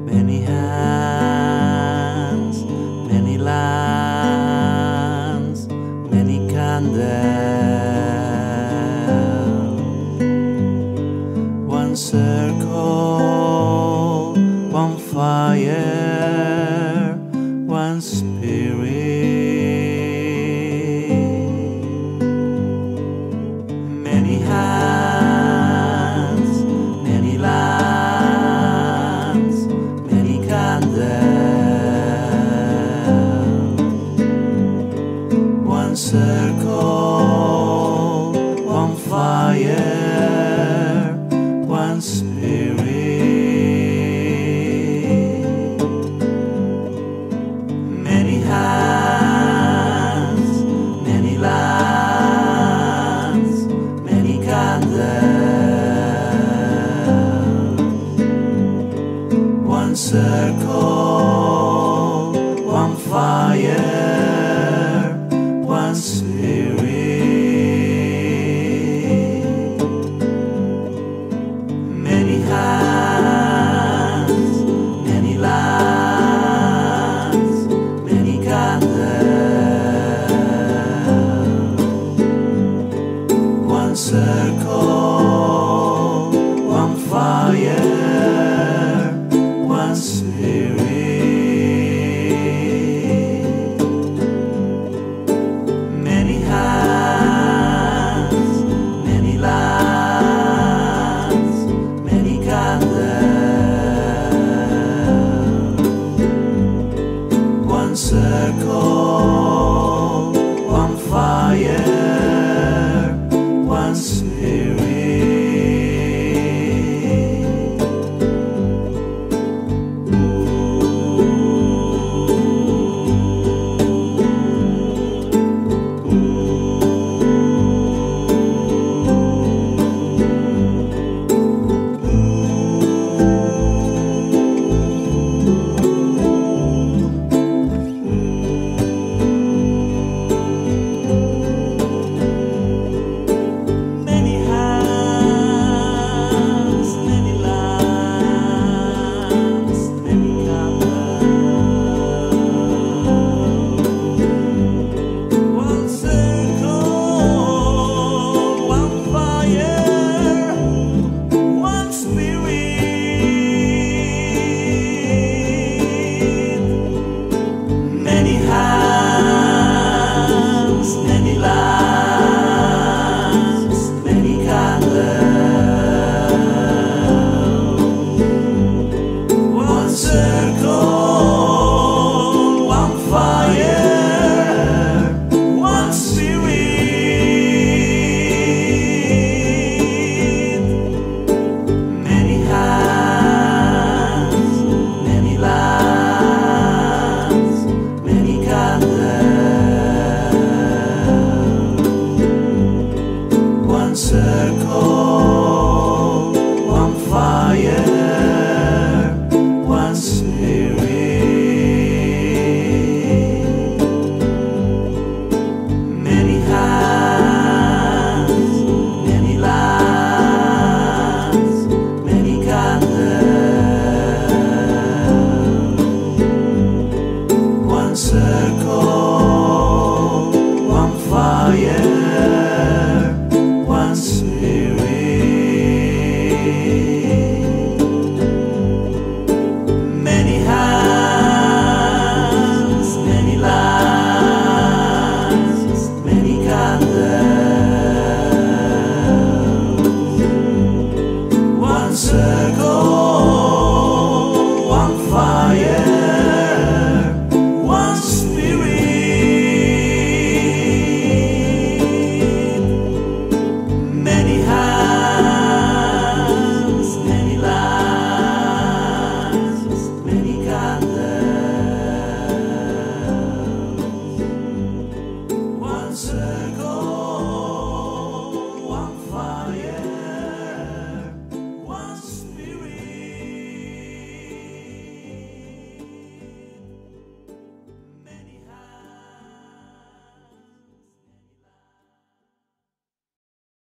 Many hands, many lands, many candles. One circle, one fire, one spirit. Many hands, many lands, many candles. One circle, one fire, one spirit. Many hands, many lands, many candles. One circle, one fire, one spirit. Many hands, many lands, many candles. One circle, one fire, one spirit. Many hands, many lands, many candles. One circle, one fire, one spirit. Many hands, many lands, many candles. One circle, one fire, one spirit. Many hands, many lands, many candles. One circle, one fire, one spirit. Many hands, many lands, many candles. One circle, one fire, one spirit. Many hands, many lands, many candles. One circle, one fire, one spirit. Many hands, many lands, many candles. One circle.